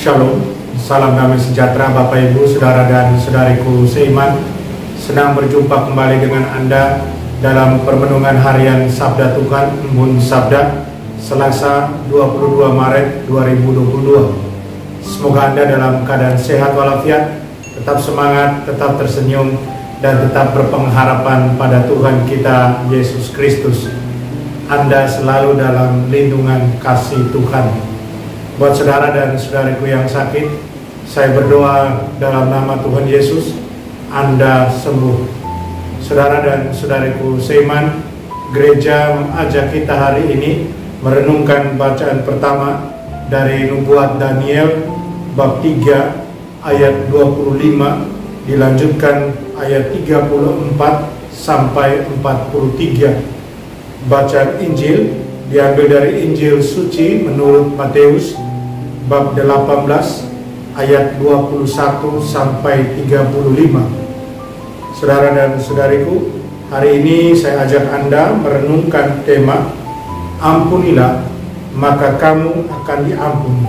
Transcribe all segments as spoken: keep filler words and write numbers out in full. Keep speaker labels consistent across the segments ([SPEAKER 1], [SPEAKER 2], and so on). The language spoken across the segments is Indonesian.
[SPEAKER 1] Shalom, salam damai sejahtera Bapak Ibu, Saudara dan Saudariku seiman. Senang berjumpa kembali dengan Anda dalam permenungan harian Sabda Tuhan, Embun Sabda, Selasa dua puluh dua Maret dua ribu dua puluh dua. Semoga Anda dalam keadaan sehat walafiat, tetap semangat, tetap tersenyum, dan tetap berpengharapan pada Tuhan kita Yesus Kristus. Anda selalu dalam lindungan kasih Tuhan. Buat saudara dan saudariku yang sakit, saya berdoa dalam nama Tuhan Yesus, Anda sembuh. Saudara dan saudariku seiman, gereja mengajak kita hari ini merenungkan bacaan pertama dari nubuat Daniel bab tiga ayat dua puluh lima, dilanjutkan ayat tiga puluh empat sampai empat puluh tiga. Bacaan Injil diambil dari Injil suci menurut Matius bab delapan belas ayat dua puluh satu sampai tiga puluh lima. Saudara dan saudariku, hari ini saya ajak Anda merenungkan tema ampunilah maka kamu akan diampuni.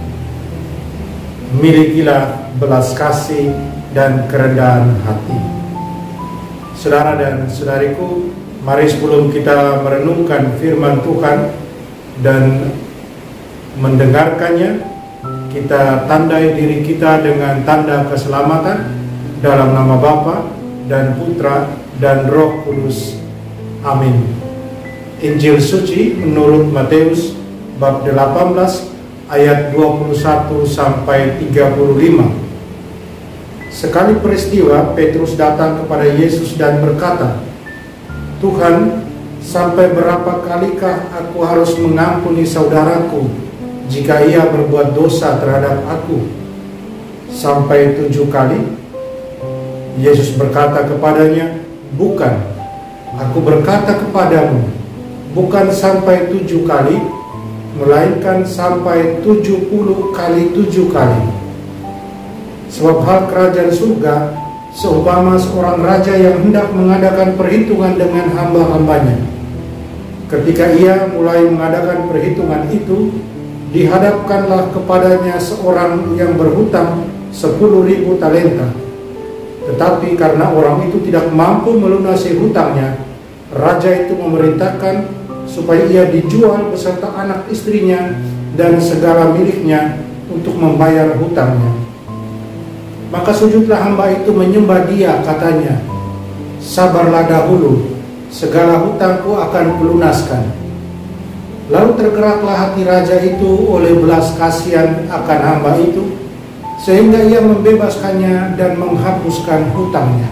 [SPEAKER 1] Milikilah belas kasih dan kerendahan hati. Saudara dan saudariku, mari sebelum kita merenungkan firman Tuhan dan mendengarkannya, kita tandai diri kita dengan tanda keselamatan dalam nama Bapa dan Putra dan Roh Kudus. Amin. Injil suci menurut Matius bab delapan belas ayat dua puluh satu sampai tiga puluh lima. Sekali peristiwa, Petrus datang kepada Yesus dan berkata, "Tuhan, sampai berapa kalikah aku harus mengampuni saudaraku jika ia berbuat dosa terhadap aku? Sampai tujuh kali?" Yesus berkata kepadanya, "Bukan, aku berkata kepadamu, bukan sampai tujuh kali, melainkan sampai tujuh puluh kali tujuh kali. Sebab hal kerajaan surga seumpama seorang raja yang hendak mengadakan perhitungan dengan hamba-hambanya. Ketika ia mulai mengadakan perhitungan itu, dihadapkanlah kepadanya seorang yang berhutang sepuluh ribu talenta. Tetapi karena orang itu tidak mampu melunasi hutangnya, raja itu memerintahkan supaya ia dijual beserta anak istrinya dan segala miliknya untuk membayar hutangnya. Maka sujudlah hamba itu menyembah dia, katanya, 'Sabarlah dahulu, segala hutangku akan kulunaskan.' Lalu tergeraklah hati raja itu oleh belas kasihan akan hamba itu, sehingga ia membebaskannya dan menghapuskan hutangnya.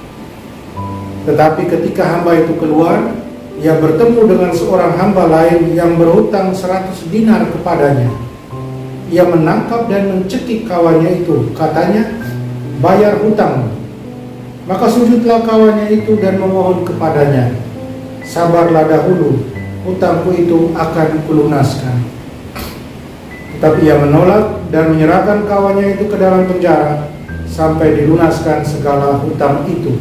[SPEAKER 1] Tetapi ketika hamba itu keluar, ia bertemu dengan seorang hamba lain yang berhutang seratus dinar kepadanya. Ia menangkap dan mencekik kawannya itu, katanya, 'Bayar hutangmu.' Maka sujudlah kawannya itu dan memohon kepadanya, 'Sabarlah dahulu, hutangku itu akan kulunaskan.' Tetapi ia menolak dan menyerahkan kawannya itu ke dalam penjara sampai dilunaskan segala hutang itu.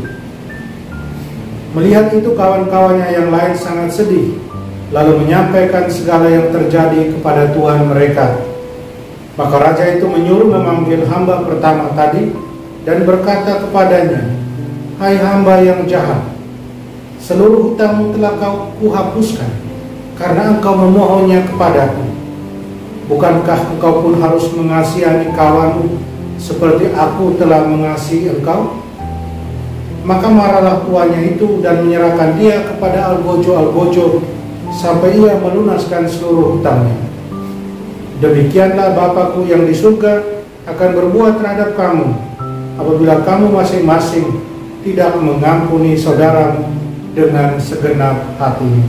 [SPEAKER 1] Melihat itu kawan-kawannya yang lain sangat sedih, lalu menyampaikan segala yang terjadi kepada tuan mereka. Maka raja itu menyuruh memanggil hamba pertama tadi dan berkata kepadanya, 'Hai hamba yang jahat, seluruh hutangmu telah kau kuhapuskan karena engkau memohonnya kepadaku. Bukankah engkau pun harus mengasihani kawanmu seperti aku telah mengasihi engkau?' Maka marahlah tuannya itu dan menyerahkan dia kepada algojo-algojo sampai ia melunaskan seluruh hutangnya. Demikianlah Bapakku yang di surga akan berbuat terhadap kamu apabila kamu masing-masing tidak mengampuni saudaramu dengan segenap hatimu."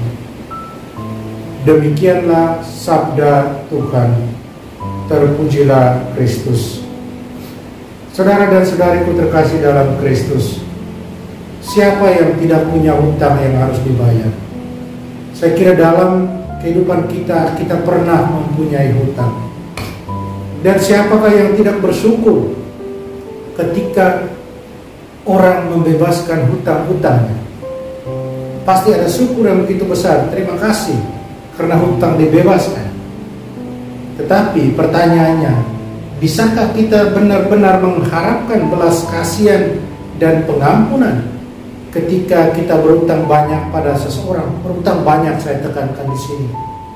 [SPEAKER 1] Demikianlah sabda Tuhan. Terpujilah Kristus. Saudara dan saudariku terkasih dalam Kristus, siapa yang tidak punya hutang yang harus dibayar? Saya kira dalam kehidupan kita, kita pernah mempunyai hutang. Dan siapakah yang tidak bersyukur ketika orang membebaskan hutang-hutangnya? Pasti ada syukur yang begitu besar. Terima kasih karena hutang dibebaskan. Tetapi pertanyaannya, Bisakah kita benar-benar mengharapkan belas kasihan dan pengampunan ketika kita berutang banyak pada seseorang? Berutang banyak, saya tekankan di sini.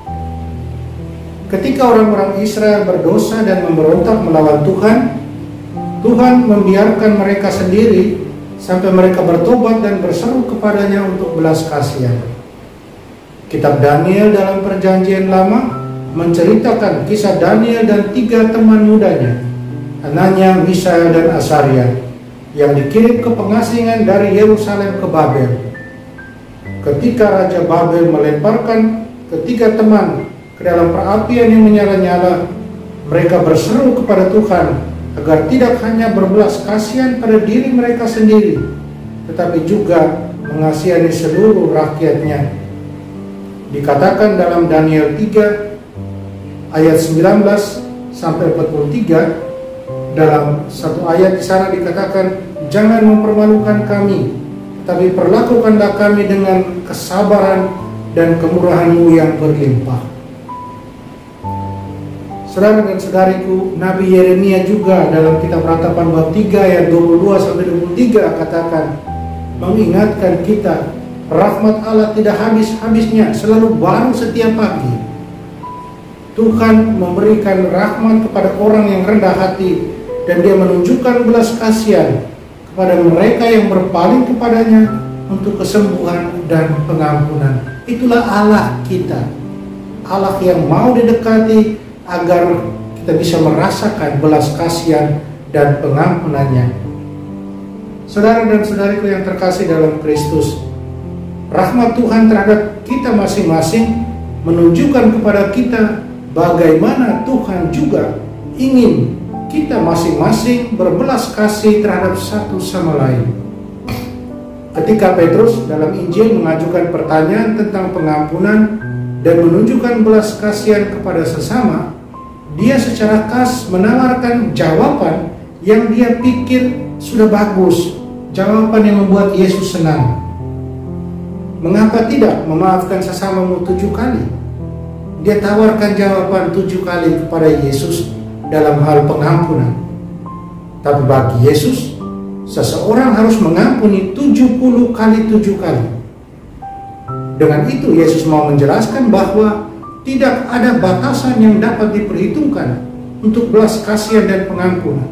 [SPEAKER 1] Ketika orang-orang Israel berdosa dan memberontak melawan Tuhan, Tuhan membiarkan mereka sendiri sampai mereka bertobat dan berseru kepadanya untuk belas kasihan. Kitab Daniel dalam Perjanjian Lama menceritakan kisah Daniel dan tiga teman mudanya, Hananya, Misael, dan Asaria, yang dikirim ke pengasingan dari Yerusalem ke Babel. Ketika Raja Babel melemparkan ketiga teman ke dalam perapian yang menyala-nyala, mereka berseru kepada Tuhan agar tidak hanya berbelas kasihan pada diri mereka sendiri, tetapi juga mengasihani seluruh rakyatnya. Dikatakan dalam Daniel tiga ayat sembilan belas sampai empat puluh tiga, dalam satu ayat di sana dikatakan, jangan mempermalukan kami, tapi perlakukanlah kami dengan kesabaran dan kemurahan-Mu yang berlimpah. Saudara dan saudariku, Nabi Yeremia juga dalam kitab Ratapan bab tiga ayat dua puluh dua sampai dua puluh tiga katakan, mengingatkan kita, rahmat Allah tidak habis-habisnya, selalu baru setiap pagi. Tuhan memberikan rahmat kepada orang yang rendah hati, dan Dia menunjukkan belas kasihan kepada mereka yang berpaling kepadanya untuk kesembuhan dan pengampunan. Itulah Allah kita, Allah yang mau didekati agar kita bisa merasakan belas kasihan dan pengampunannya. Saudara dan saudariku yang terkasih dalam Kristus, rahmat Tuhan terhadap kita masing-masing menunjukkan kepada kita bagaimana Tuhan juga ingin kita masing-masing berbelas kasih terhadap satu sama lain. Ketika Petrus dalam Injil mengajukan pertanyaan tentang pengampunan dan menunjukkan belas kasihan kepada sesama, dia secara khas menawarkan jawaban yang dia pikir sudah bagus, jawaban yang membuat Yesus senang. Mengapa tidak memaafkan sesamamu tujuh kali? Dia tawarkan jawaban tujuh kali kepada Yesus dalam hal pengampunan. Tapi bagi Yesus, seseorang harus mengampuni tujuh puluh kali tujuh kali. Dengan itu Yesus mau menjelaskan bahwa tidak ada batasan yang dapat diperhitungkan untuk belas kasihan dan pengampunan.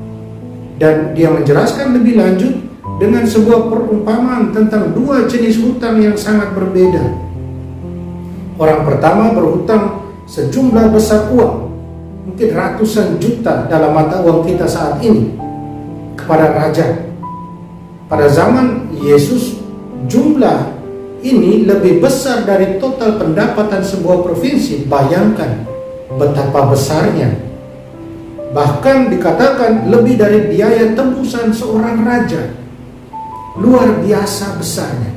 [SPEAKER 1] Dan Dia menjelaskan lebih lanjut dengan sebuah perumpamaan tentang dua jenis hutang yang sangat berbeda. Orang pertama berhutang sejumlah besar uang, mungkin ratusan juta dalam mata uang kita saat ini, kepada raja. Pada zaman Yesus, jumlah ini lebih besar dari total pendapatan sebuah provinsi. Bayangkan betapa besarnya. Bahkan dikatakan lebih dari biaya tebusan seorang raja. Luar biasa besarnya.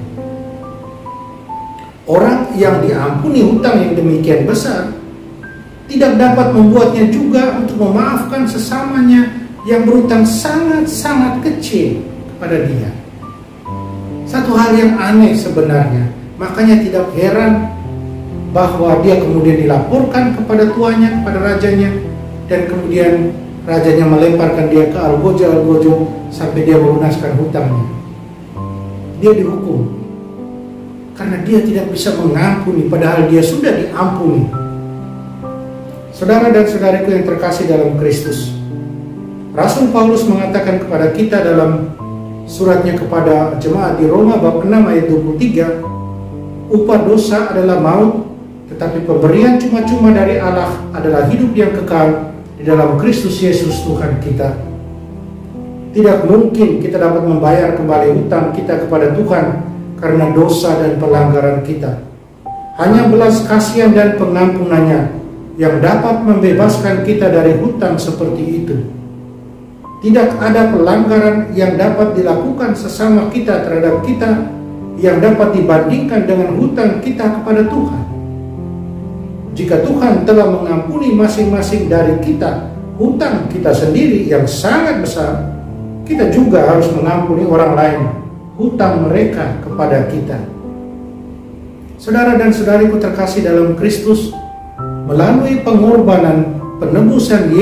[SPEAKER 1] Orang yang diampuni hutang yang demikian besar tidak dapat membuatnya juga untuk memaafkan sesamanya yang berhutang sangat-sangat kecil kepada dia. Satu hal yang aneh sebenarnya. Makanya tidak heran bahwa dia kemudian dilaporkan kepada tuannya, kepada rajanya, dan kemudian rajanya melemparkan dia ke algojo-algojo sampai dia melunaskan hutangnya. Dia dihukum karena dia tidak bisa mengampuni, padahal dia sudah diampuni. Saudara dan saudariku yang terkasih dalam Kristus, Rasul Paulus mengatakan kepada kita dalam suratnya kepada jemaat di Roma bab enam ayat dua puluh tiga, upah dosa adalah maut, tetapi pemberian cuma-cuma dari Allah adalah hidup yang kekal di dalam Kristus Yesus Tuhan kita. Tidak mungkin kita dapat membayar kembali hutang kita kepada Tuhan karena dosa dan pelanggaran kita. Hanya belas kasihan dan pengampunannya yang dapat membebaskan kita dari hutang seperti itu. Tidak ada pelanggaran yang dapat dilakukan sesama kita terhadap kita yang dapat dibandingkan dengan hutang kita kepada Tuhan. Jika Tuhan telah mengampuni masing-masing dari kita hutang kita sendiri yang sangat besar, kita juga harus mengampuni orang lain hutang mereka kepada kita. Saudara dan saudariku terkasih dalam Kristus, melalui pengorbanan penebusan Yesus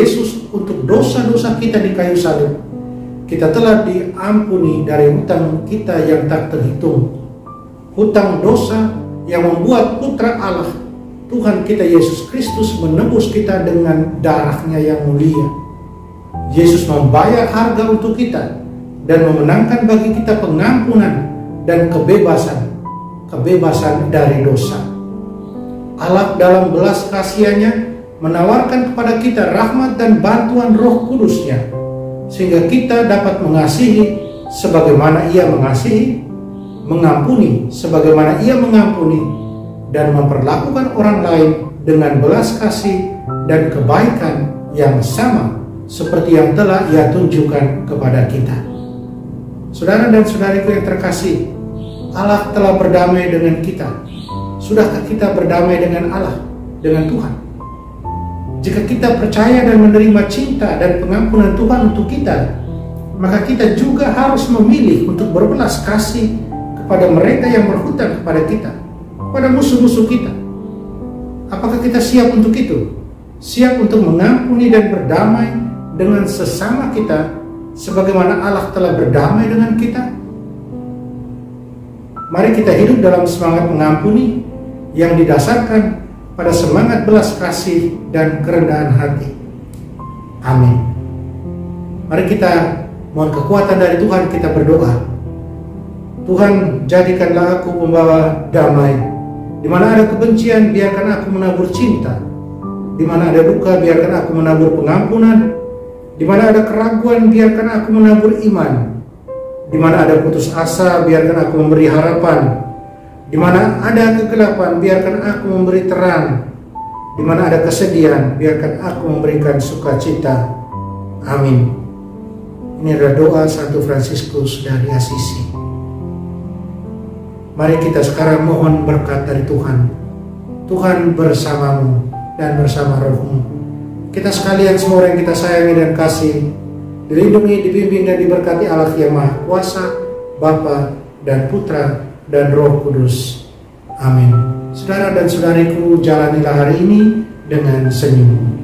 [SPEAKER 1] untuk dosa-dosa kita di kayu salib, kita telah diampuni dari hutang kita yang tak terhitung. Hutang dosa yang membuat Putra Allah, Tuhan kita Yesus Kristus, menebus kita dengan darahnya yang mulia. Yesus membayar harga untuk kita dan memenangkan bagi kita pengampunan dan kebebasan, kebebasan dari dosa. Allah dalam belas kasihannya menawarkan kepada kita rahmat dan bantuan Roh Kudus-Nya, sehingga kita dapat mengasihi sebagaimana Ia mengasihi, mengampuni sebagaimana Ia mengampuni, dan memperlakukan orang lain dengan belas kasih dan kebaikan yang sama seperti yang telah Ia tunjukkan kepada kita. Saudara dan saudariku yang terkasih, Allah telah berdamai dengan kita. Sudahkah kita berdamai dengan Allah, dengan Tuhan? Jika kita percaya dan menerima cinta dan pengampunan Tuhan untuk kita, maka kita juga harus memilih untuk berbelas kasih kepada mereka yang berhutang kepada kita, kepada musuh-musuh kita. Apakah kita siap untuk itu? Siap untuk mengampuni dan berdamai dengan sesama kita sebagaimana Allah telah berdamai dengan kita? Mari kita hidup dalam semangat mengampuni yang didasarkan pada semangat belas kasih dan kerendahan hati. Amin. Mari kita mohon kekuatan dari Tuhan, kita berdoa. Tuhan, jadikanlah aku pembawa damai. Di mana ada kebencian, biarkan aku menabur cinta. Di mana ada duka, biarkan aku menabur pengampunan. Di mana ada keraguan, biarkan aku menabur iman. Di mana ada putus asa, biarkan aku memberi harapan. Di mana ada kegelapan, biarkan aku memberi terang. Di mana ada kesedihan, biarkan aku memberikan sukacita. Amin. Ini adalah doa Santo Fransiskus dari Assisi. Mari kita sekarang mohon berkat dari Tuhan. Tuhan bersamamu dan bersama rohmu. Kita sekalian semua yang kita sayangi dan kasih, dilindungi, dibimbing dan diberkati Allah yang Maha Kuasa, Bapa dan Putra dan Roh Kudus. Amin. Saudara dan saudariku, jalanilah hari ini dengan senyum.